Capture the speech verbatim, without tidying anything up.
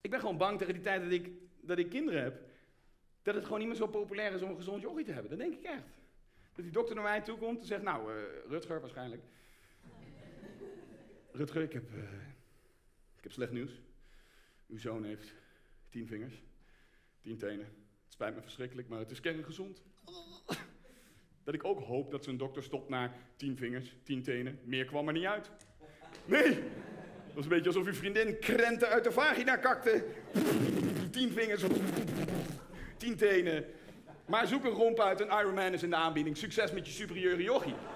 Ik ben gewoon bang tegen die tijd dat ik, dat ik kinderen heb, dat het gewoon niet meer zo populair is om een gezond jochie te hebben. Dat denk ik echt. Dat die dokter naar mij toe komt en zegt, nou, uh, Rutger waarschijnlijk. Rutger, ik heb, uh, ik heb slecht nieuws. Uw zoon heeft tien vingers, tien tenen. Het spijt me verschrikkelijk, maar het is kerngezond. Dat ik ook hoop dat zo'n dokter stopt na tien vingers, tien tenen. Meer kwam er niet uit. Nee! Dat was een beetje alsof uw vriendin krenten uit de vagina kakte. Tien vingers, tien tenen. Maar zoek een romp uit, een Ironman is in de aanbieding. Succes met je superieure jochie.